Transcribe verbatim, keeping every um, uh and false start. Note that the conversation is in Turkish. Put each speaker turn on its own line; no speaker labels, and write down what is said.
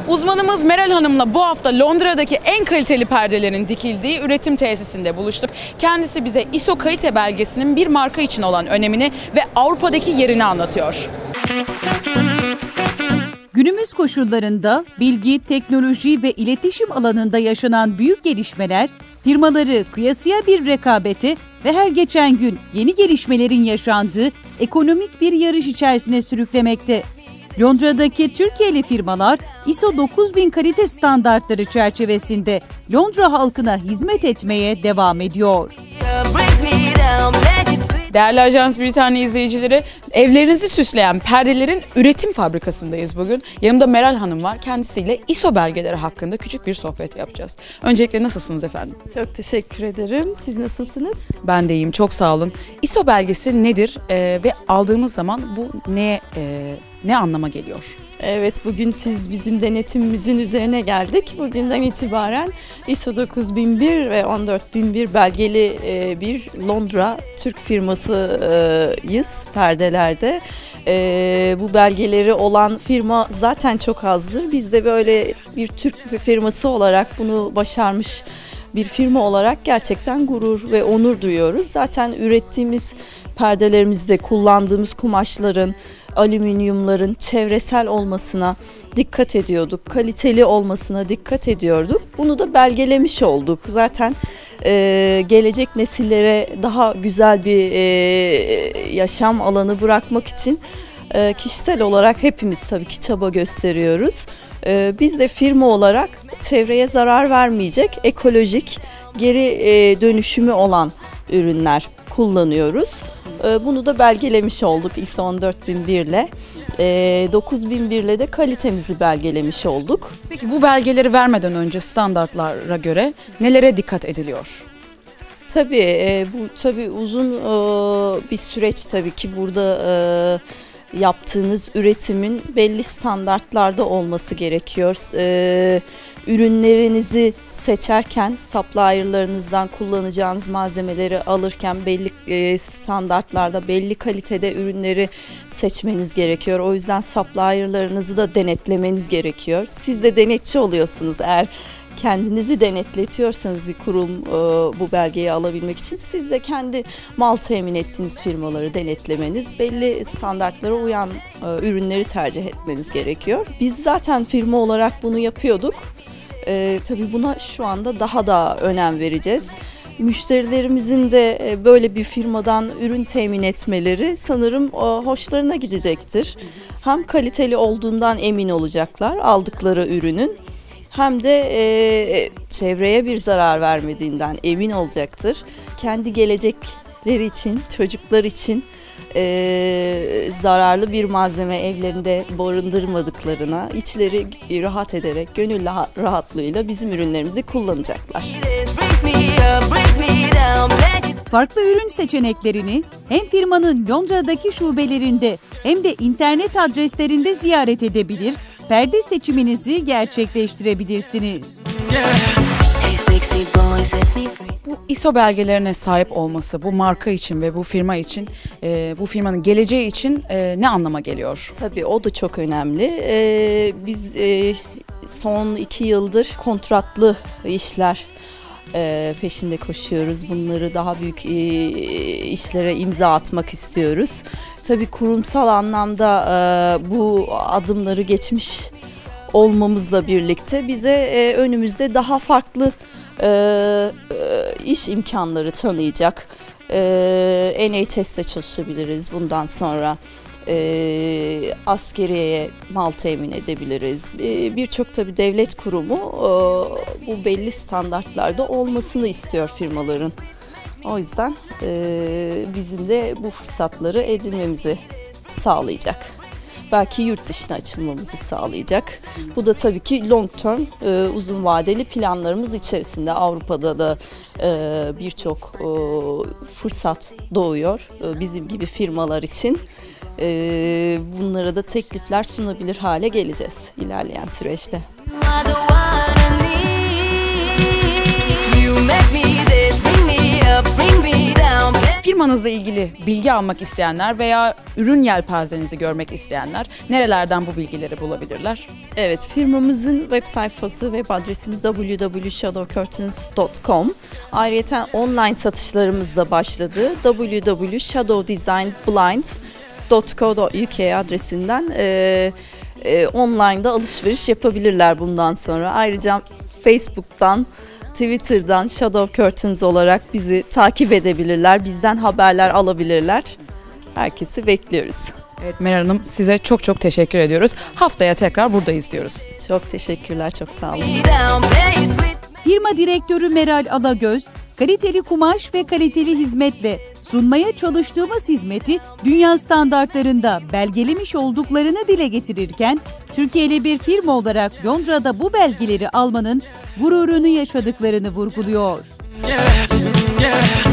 Uzmanımız Meral Hanım'la bu hafta Londra'daki en kaliteli perdelerin dikildiği üretim tesisinde buluştuk. Kendisi bize I S O kalite belgesinin bir marka için olan önemini ve Avrupa'daki yerini anlatıyor.
Günümüz koşullarında bilgi, teknoloji ve iletişim alanında yaşanan büyük gelişmeler, firmaları kıyasıya bir rekabete ve her geçen gün yeni gelişmelerin yaşandığı ekonomik bir yarış içerisine sürüklemekte. Londra'daki Türkiye'li firmalar I S O dokuz bin kalite standartları çerçevesinde Londra halkına hizmet etmeye devam ediyor.
Değerli Ajans Britanya izleyicileri, evlerinizi süsleyen perdelerin üretim fabrikasındayız bugün. Yanımda Meral Hanım var. Kendisiyle I S O belgeleri hakkında küçük bir sohbet yapacağız. Öncelikle nasılsınız efendim?
Çok teşekkür ederim. Siz nasılsınız?
Ben de iyiyim, çok sağ olun. I S O belgesi nedir ee, ve aldığımız zaman bu ne e, ne anlama geliyor?
Evet, bugün siz bizim denetimimizin üzerine geldik. Bugünden itibaren I S O dokuz bin bir ve on dört bin bir belgeli bir Londra Türk firmasıyız perdelerde. Bu belgeleri olan firma zaten çok azdır. Biz de böyle bir Türk firması olarak bunu başarmış bir firma olarak gerçekten gurur ve onur duyuyoruz. Zaten ürettiğimiz perdelerimizde kullandığımız kumaşların, alüminyumların çevresel olmasına dikkat ediyorduk. Kaliteli olmasına dikkat ediyorduk. Bunu da belgelemiş olduk. Zaten e, gelecek nesillere daha güzel bir e, yaşam alanı bırakmak için e, kişisel olarak hepimiz tabii ki çaba gösteriyoruz. E, biz de firma olarak çevreye zarar vermeyecek, ekolojik, geri e, dönüşümü olan ürünler kullanıyoruz. Bunu da belgelemiş olduk I S O on dört bin bir ile. dokuz bin bir ile de kalitemizi belgelemiş olduk.
Peki bu belgeleri vermeden önce standartlara göre nelere dikkat ediliyor?
Tabii bu tabii uzun bir süreç tabii ki burada yaptığınız üretimin belli standartlarda olması gerekiyor. Ürünlerinizi seçerken, supplier'larınızdan kullanacağınız malzemeleri alırken belli standartlarda, belli kalitede ürünleri seçmeniz gerekiyor. O yüzden supplier'larınızı da denetlemeniz gerekiyor. Siz de denetçi oluyorsunuz eğer kendinizi denetletiyorsanız bir kurum bu belgeyi alabilmek için. Siz de kendi mal temin ettiğiniz firmaları denetlemeniz, belli standartlara uyan ürünleri tercih etmeniz gerekiyor. Biz zaten firma olarak bunu yapıyorduk. Ee, tabii buna şu anda daha da önem vereceğiz. Müşterilerimizin de böyle bir firmadan ürün temin etmeleri sanırım hoşlarına gidecektir. Hem kaliteli olduğundan emin olacaklar aldıkları ürünün, hem de e, çevreye bir zarar vermediğinden emin olacaktır. Kendi gelecekleri için, çocuklar için e, zararlı bir malzeme evlerinde barındırmadıklarına, içleri rahat ederek, gönül rahatlığıyla bizim ürünlerimizi kullanacaklar.
Farklı ürün seçeneklerini hem firmanın Londra'daki şubelerinde hem de internet adreslerinde ziyaret edebilir, perde seçiminizi gerçekleştirebilirsiniz.
Bu I S O belgelerine sahip olması bu marka için ve bu firma için, e, bu firmanın geleceği için e, ne anlama geliyor?
Tabii o da çok önemli. Ee, biz e, son iki yıldır kontratlı işler e, peşinde koşuyoruz. Bunları daha büyük e, işlere imza atmak istiyoruz. Tabii kurumsal anlamda e, bu adımları geçmiş olmamızla birlikte bize e, önümüzde daha farklı e, e, iş imkanları tanıyacak. E, N H S'te çalışabiliriz bundan sonra. E, askeriyeye mal temin edebiliriz. E, Birçok tabii devlet kurumu e, bu belli standartlarda olmasını istiyor firmaların. O yüzden e, bizim de bu fırsatları edinmemizi sağlayacak. Belki yurt dışına açılmamızı sağlayacak. Bu da tabii ki long term, e, uzun vadeli planlarımız içerisinde. Avrupa'da da e, birçok e, fırsat doğuyor e, bizim gibi firmalar için. E, bunlara da teklifler sunabilir hale geleceğiz ilerleyen süreçte.
Firmanızla ilgili bilgi almak isteyenler veya ürün yelpazenizi görmek isteyenler nerelerden bu bilgileri bulabilirler?
Evet, firmamızın web sayfası, web adresimiz w w w nokta shadow curtains nokta com. Ayrıca online satışlarımız da başladı. w w w nokta shadow design blinds nokta co nokta u k adresinden e, e, online'da alışveriş yapabilirler bundan sonra. Ayrıca Facebook'tan, Twitter'dan Shadow Curtains olarak bizi takip edebilirler. Bizden haberler alabilirler. Herkesi bekliyoruz.
Evet Meral Hanım, size çok çok teşekkür ediyoruz. Haftaya tekrar buradayız diyoruz.
Çok teşekkürler, çok sağ olun.
Firma direktörü Meral Alagöz, kaliteli kumaş ve kaliteli hizmetle sunmaya çalıştığımız hizmeti dünya standartlarında belgelemiş olduklarını dile getirirken, Türkiye'li bir firma olarak Londra'da bu belgeleri almanın gururunu yaşadıklarını vurguluyor.
Yeah, yeah.